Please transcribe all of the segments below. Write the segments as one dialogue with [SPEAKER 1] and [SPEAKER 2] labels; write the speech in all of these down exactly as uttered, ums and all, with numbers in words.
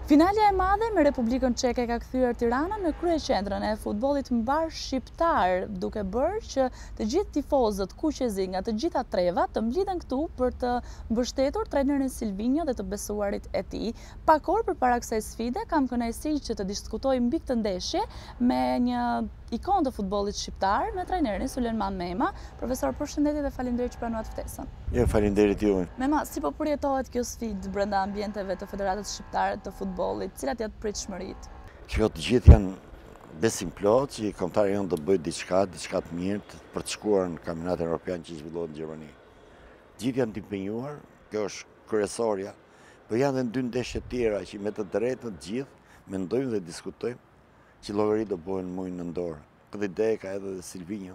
[SPEAKER 1] Finalja e madhe me Republikën Çeke ka kthyer Tirana në kryeqendrën e futbollit mbar shqiptar, duke bërë që të gjithë tifozët kuqezi nga të gjitha trevat të mblidhen këtu për të mbështetur trajnerin Silvinho dhe të besuarit e tij. Pak orë përpara kësaj sfide kam kënaqësi që të diskutoj mbi këtë ndeshje me një ikon të futbollit shqiptar, me trajnerin Sulejman Mema. Profesor, përshëndetje dhe faleminderit që pranuat ftesën.
[SPEAKER 2] Jo, faleminderit juve.
[SPEAKER 1] Mema, si po përjetohet kjo sfidë brenda ambienteve të Federatës Shqiptare të Futbollit? Cilat janë pritshmëritë?
[SPEAKER 2] Që të gjithë janë besim plot që kombëtarët janë do bëjë diçka, diçka të mirë për të shkuar në kampionatin evropian që zhvillohet në Gjermani. Gjithë janë të impenjuar, kjo është kryesorja, por janë edhe dy ndeshje tjera që me të drejtën të gjithë mendojmë dhe diskutojmë që llogaritë do bëhen muaj nëntor. Këtë ide ka edhe Silvinho.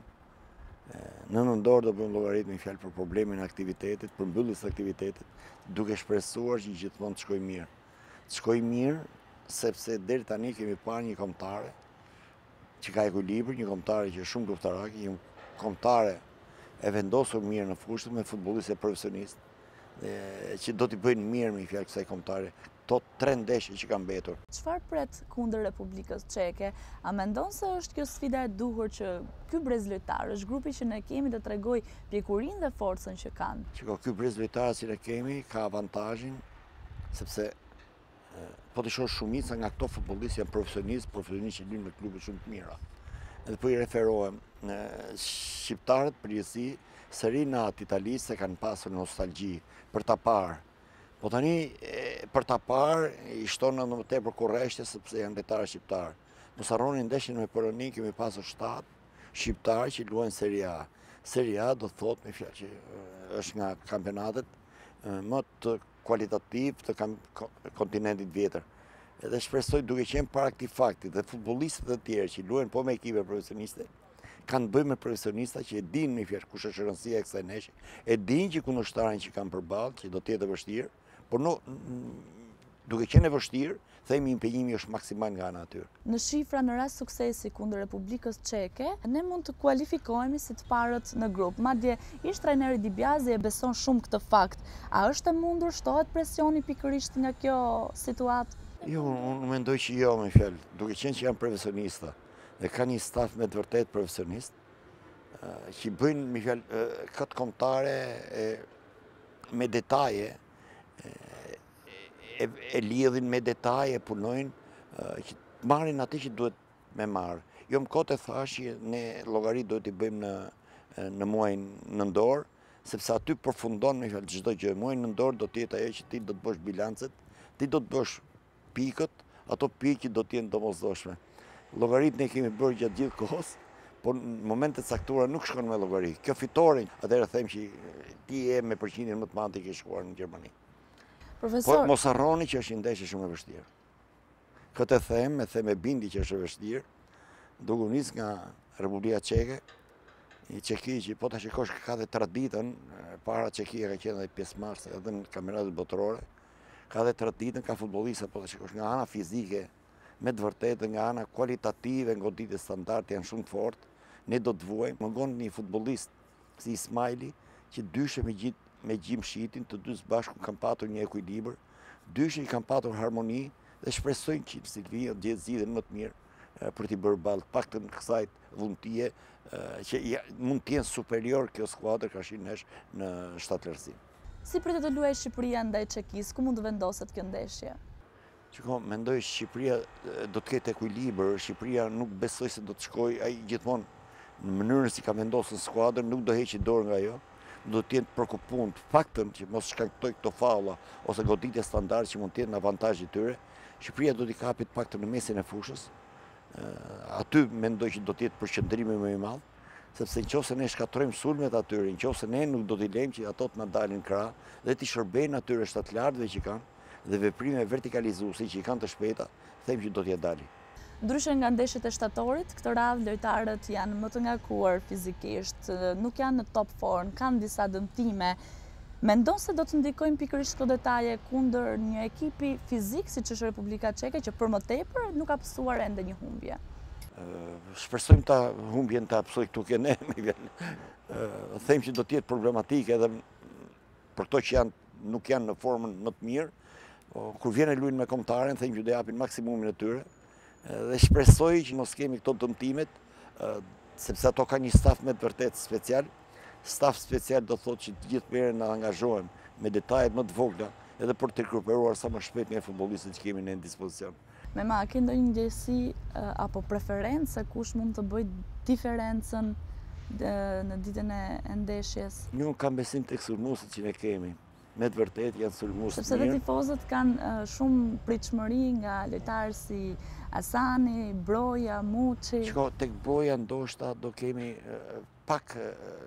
[SPEAKER 2] Në nëntor do bëjmë llogaritë me fjalë për problemin e aktivitetit, për mbylljes së aktivitetit, duke shpresuar që gjithmonë të shkojë mirë. Të shkojë mirë sepse deri tani kemi parë një kombëtare që ka ekuilibër, një kombëtare që është shumë luftarak, një kombëtare e vendosur mirë në fushë me futbollistë profesionistë, që do t'i bëjnë mirë me fjalë kësaj kombëtare. To tre ndeshje që kanë mbetur.
[SPEAKER 1] Çfarë pret kundër Republikës Çeke? A mendon se është kjo sfida e duhur që ky brez lojtar është grupi që ne kemi të tregoj pjekurinë dhe forcën që kanë?
[SPEAKER 2] Çiko, ky brez lojtar që ne kemi ka avantazhin sepse po të shohësh shumica nga këto futbollistë janë profesionistë, profesionistë që luajnë në klube shumë të mira. Edhe po i referohem në shqiptarët përgjithësi, seri natë italistë kanë pasur nostalgji për ta parë. Po tani, për ta parë, i shtonë në më tepër kurreshte sepse janë lojtarë shqiptarë. Mos harroni ndeshjen me Polonin, kemi pasur shtatë shqiptarë që luajnë Serie A. Serie A do të thotë me fjalë që është nga kampionatet më të kualitativ të kontinentit vjetër. Edhe shpresoj duke qenë para këtij fakti dhe futbollistët e tjerë që luajnë po me ekipe profesioniste, kanë bëjë me profesionista që e dinë me fjalë kush është rëndësia e kësaj ndeshje, e dinë që kundërshtarin që kanë përballë, që do të jetë vështirë. Por no, duke qenë e vështirë, themi impenjimi është maksimal nga ana atyre.
[SPEAKER 1] Në shifra në rast suksesi kundër Republikës Çeke, ne mund të kualifikohemi si të parët në grup. Madje ish trajneri Dibiazi e beson shumë këtë fakt. A është e mundur, shtohet presioni pikërisht nga kjo situatë?
[SPEAKER 2] Jo, unë mendoj që jo, me fjalë, duke qenë që janë profesionista dhe ka një staf me të vërtet profesionist, që bëjnë me fjalë këtë kombëtare me detaje, e, e lidhin me detaje, punojnë, që marrin atë që duhet me marrë. Jo më kote thash që ne llogaritë duhet i bëjmë në, në muajin nëntor, sepse aty përfundon me fjalë çdo gjë. Muaji nëntor do të jetë ajo që ti do të bësh bilancet, ti do të bësh pikët, ato pikë do të jenë domosdoshme. Llogaritë ne kemi bërë gjatë gjithë kohës, por në momentet caktuara nuk shkon me llogari. Kjo fitoren, atëherë them që ti je me përqindjen më të madhe që ke shkuar në Gjermani.
[SPEAKER 1] Profesor,
[SPEAKER 2] po mos harroni që është një ndeshje shumë e vështirë. Këtë them, e them me bindi që është e vështirë, duke nis nga Republika Çeke, i Çeki që po ta shikosh ka dhe traditën, para Çekia ka qenë edhe pjesëmarrëse edhe në kampionatet botërore, ka dhe traditën, ka futbollistë po ta shikosh nga ana fizike, me të vërtetë nga ana kualitative, goditje standard janë shumë të fortë. Ne do të vuajmë, mungon një futbollist si Ismaili që dyshe me gjithë me Gjimshitin, të dy së bashku kanë patur një ekuilibër, dyshe i kanë patur harmoni dhe shpresojnë që Silvinho të jetë zgjidhjen më të mirë për t'i bërë ballë paktën kësaj vullnetie që mund të jenë superior kjo skuadër ka shi nesh në shtatërsi.
[SPEAKER 1] Si pritet të luajë Shqipëria ndaj Çekisë, ku mund të vendoset kjo ndeshje?
[SPEAKER 2] Çiko, mendoj Shqipëria do të ketë ekuilibër, Shqipëria nuk besoj se do të shkojë ai gjithmonë në mënyrën si ka vendosur skuadrën, nuk do heqë dorë nga ajo. Do të jenë përkupun të faktën që mos shkaktoj këto faulla ose goditje standard që mund të jenë në avantazh i tyre. Shqipëria do t'i kapit paktën në mesin e fushës. Aty mendoj që do të jetë përqendrimi më i madh, sepse nëse ne shkatrojmë sulmet atyre, nëse ne nuk do t'i lejmë që ato të na dalin krah dhe t'i shërbejnë atyre shtatlarëve që kanë dhe veprime vertikalizuese që i kanë të shpejta, them që do t'ja dalin.
[SPEAKER 1] Ndryshe nga ndeshjet e shtatorit, këtë radhë lojtarët janë më të ngarkuar fizikisht, nuk janë në top form, kanë disa dëmtime. Mendon se do të ndikojnë pikërisht këto detaje kundër një ekipi fizik siç është Republika Çeke që për më tepër nuk ka pësuar ende një humbje?
[SPEAKER 2] Shpresojmë ta humbjen ta pësoj këtu ke ne, them që do të jetë problematike edhe për to që janë, nuk janë në formën më të mirë, Kur vjen e luajnë me kombëtaren, thënë që do japin maksimumin e tyre. Dhe shpresoj që mos kemi këto dëmtimet, sepse ato ka një staf me të vërtet special. Staf special do thotë që të gjithë merren na angazhohen me detajet më të vogla, edhe për të rikuperuar sa më shpejt nga futbollistët që kemi në dispozicion.
[SPEAKER 1] Mema, a ke ndonjë ndjesi apo preferencë kush mund të bëjë diferencën në ditën e ndeshjes?
[SPEAKER 2] Unë kam besim tek sulmuesit që ne kemi. Me të vërtet janë sulmues të mirë.
[SPEAKER 1] Sepse dhe tifozët kanë shumë pritshmëri nga lojtarë si Asani, Broja, Muçi.
[SPEAKER 2] Shko, tek Broja ndoshta do kemi pak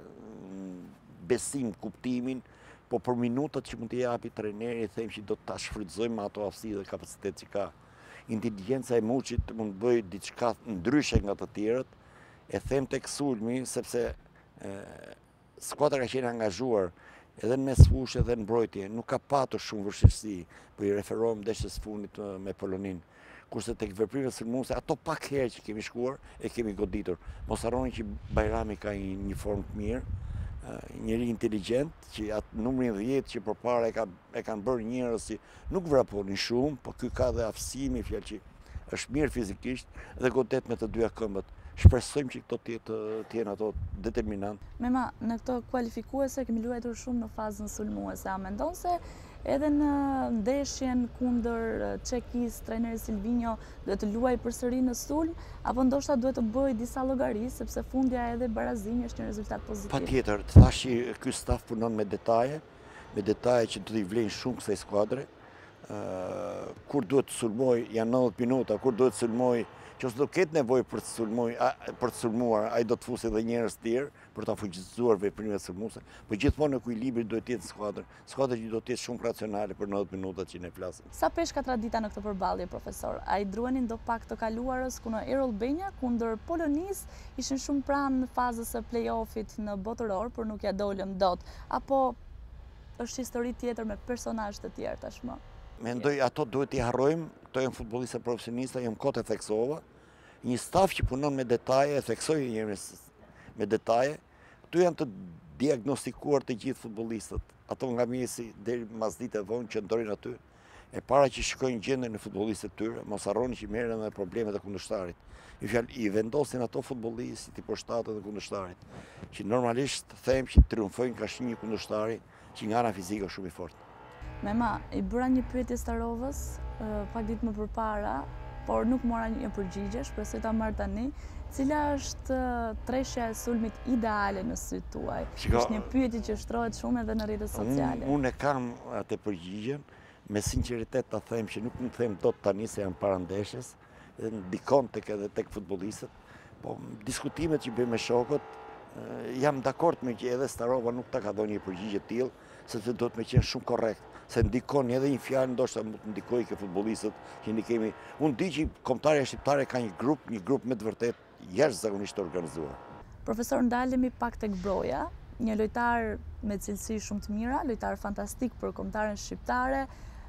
[SPEAKER 2] besim, kuptimin, po për minutat që mund t'i japi trajneri, them që do ta shfrytëzojmë ato aftësi dhe kapacitet që ka. Inteligjenca e Muçit mund të bëjë diçka ndryshe nga të tjerët, e them tek sulmi sepse skuadra ka qenë angazhuar edhe në mes fushë edhe në mbrojtje, nuk ka patur shumë vështirësi, po i referohem ndeshjes fundit me Polonin. Kurse tek veprimet sulmuese, ato pak herë që kemi shkuar, e kemi goditur. Mos harroni që Bajrami ka një formë të mirë, njëri inteligjent, që atë numrin dhjetë që përpara e, ka, e kanë bërë njerëz që nuk vraponin shumë, po ky ka dhe aftësimi, fjalë që është mirë fizikisht dhe godet me të dyja këmbët. Shpresojmë që këto të jenë ato determinant.
[SPEAKER 1] Mema, në këto kualifikuese kemi luajtur shumë në fazën sulmuese. A mendon se edhe në ndeshjen kundër Çekisë, trajneri Silvinho duhet të luajë përsëri në sulm, apo ndoshta duhet të bëjë disa llogari, sepse fundja edhe barazimi është një rezultat pozitiv?
[SPEAKER 2] Patjetër, të thash që ky staf punon me detaje, me detaje që do t'i vlejnë shumë kësaj skuadre. Kur duhet të sulmoj janë nëntëdhjetë minuta, kur duhet të sulmoj që ose do ketë nevojë për të sulmuar, për të sulmuar, ai do të fusë edhe njerëz të tjerë për ta fuqizuar veprimet sulmuese, por gjithmonë ekuilibri duhet të jetë në skuadër. Skuadra që do të jetë shumë racionale për nëntëdhjetë minutat që ne flasim.
[SPEAKER 1] Sa pesh ka tradita në këtë përballje, profesor? A i druani ndo pak të kaluarës ku në Erol Benja kundër Polonisë ishin shumë pranë në fazës së play-offit në botëror, por nuk ja dolën dot, apo është histori tjetër me personazhe të tjerë tashmë?
[SPEAKER 2] Mendoj ato duhet t'i harrojmë, këto janë futbollistë profesionista, jam kot e theksova. Një staf që punon me detaje, e theksoj njëri me detaje, këtu janë të diagnostikuar të gjithë futbollistët. Ato nga mjesi deri mas ditë e vonë që ndorin aty. E para që shikojnë gjendjen e futbollistëve të tyre, mos harroni që merren edhe problemet e kundërshtarit. I fjalë i vendosin ato futbollistë i përshtatët e kundërshtarit, që normalisht them që triumfojnë ka një kundërshtari që nga ana fizike është shumë i fortë.
[SPEAKER 1] Mema, i bëra një pyetje Starovës, pak ditë më përpara, por nuk mora një përgjigje, shpresoj ta marr tani. Cila është treshja e sulmit ideale në sytë tuaj? Është një pyetje që shtrohet shumë edhe në rrjetet sociale.
[SPEAKER 2] Unë e kam atë përgjigjen, me sinqeritet ta them që nuk mund të them dot tani se janë para ndeshjes, dhe ndikon tek edhe tek futbollistët, po diskutimet që bëjmë me shokët, jam dakord me që edhe Starova nuk ta ka dhënë një përgjigje të tillë, sepse do të më qenë shumë korrekt, se ndikon edhe një fjalë ndoshta mund të ndikojë ke futbollistët që ne kemi. Unë di që kombëtarja shqiptare ka një grup, një grup me të vërtet jashtëzakonisht të organizuar.
[SPEAKER 1] Profesor, ndalemi pak tek Broja, një lojtar me cilësi shumë të mira, lojtar fantastik për kombëtaren shqiptare.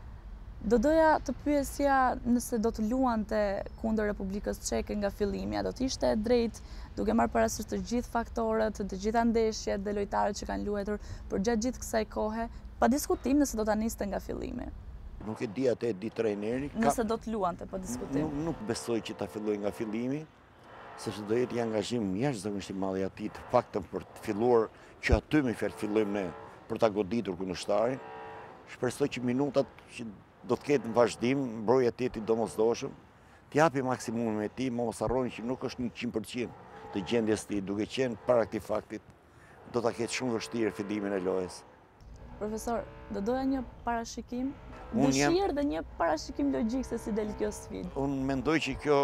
[SPEAKER 1] Do doja të pyesja nëse do të luante kundër Republikës Çeke nga fillimi, a do të ishte e drejtë duke marrë parasysh të gjithë faktorët, të gjitha ndeshjet dhe lojtarët që kanë luajtur për gjatë gjithë kësaj kohe, pa diskutim nëse do ta niste nga fillimi.
[SPEAKER 2] Nuk e di atë, e di trajneri.
[SPEAKER 1] Nëse do të luante pa diskutim.
[SPEAKER 2] Nuk, nuk besoj që ta filloj nga fillimi, sepse do jetë një angazhim jashtëzakonisht i madh i atij, të paktën për të filluar që aty më fjalë fillojmë ne për ta goditur kundërshtarin. Shpresoj që minutat që do të ketë në vazhdim, Broja të jetë i domosdoshëm, të japi maksimumin e tij, mos harroni që nuk është një qind përqind të gjendjes së tij, duke qenë para këtij faktit, do ta ketë shumë vështirë fillimin e lojës.
[SPEAKER 1] Profesor, do doja një parashikim, dëshirë dhe një parashikim logjik se si del kjo sfidë.
[SPEAKER 2] Unë mendoj që kjo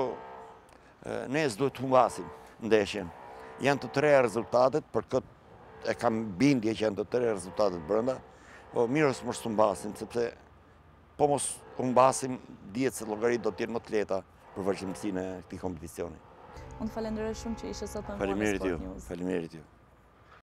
[SPEAKER 2] ne s'duhet të humbasim ndeshjen. Janë të treja rezultatet, për këtë e kam bindje që janë të treja rezultatet brenda, po mirë është mos të humbasim, sepse po mos humbasim, dihet se llogaritë do të jenë më të lehta për vazhdimsinë e këtij kompeticioni.
[SPEAKER 1] Unë falenderoj shumë që ishe sot me mua në
[SPEAKER 2] Faleminderit
[SPEAKER 1] Sport
[SPEAKER 2] ju.
[SPEAKER 1] News.
[SPEAKER 2] Faleminderit ju.